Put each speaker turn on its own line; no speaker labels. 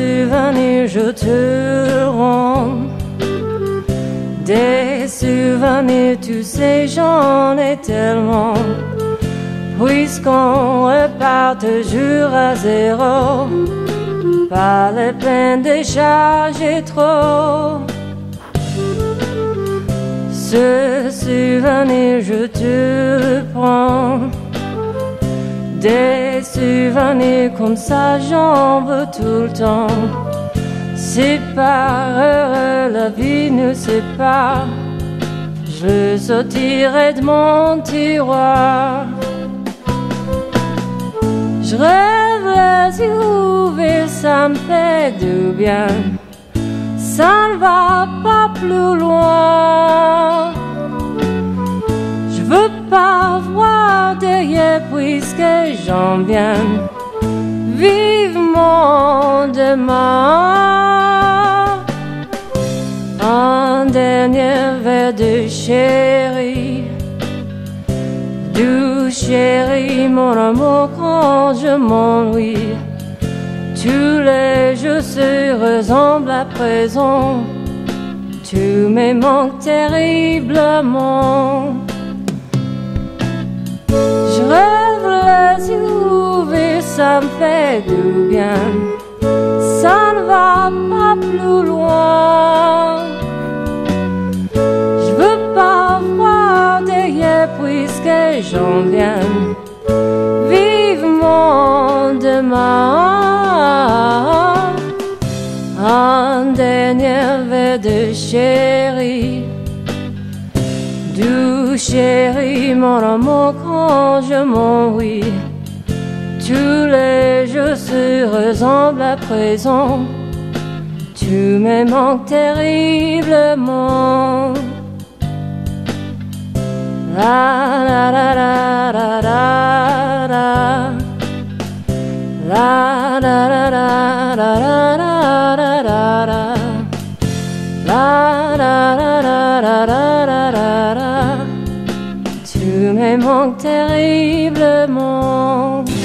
souvenirs je te rends. Des souvenirs, tu sais, j'en ai tellement. Puisqu'on repart toujours à zéro, pas la peine de charger trop. Ce souvenir, je te le prends. Des souvenirs comme ça, j'en veux tout le temps. C'est pas heureux, la vie nous sépare. Je le sortirai de mon tiroir. Je rêve les yeux ouverts, ça me fait du bien. Ça ne va pas plus loin. Je veux pas voir derrière puisque j'en viens. Vivement demain. Un dernier verre de chéri. Doux chéri, mon amour, quand je m'ennuie. Tous les jours se ressemblent à présent. Tu me manques terriblement. Je rêve les yeux ouverts, ça me fait du bien. Ça ne va pas plus loin. Je veux pas voir derrière puisque j'en viens. Vivement demain. Un dernier verre de chéri. Doux chéri, mon amour, quand je m'ennuie. Tous les jours se ressemblent à présent. Tu me manques terriblement. La la la la la la la. La la la la la la la la la. La la la la la la la la. Tu me manques terriblement.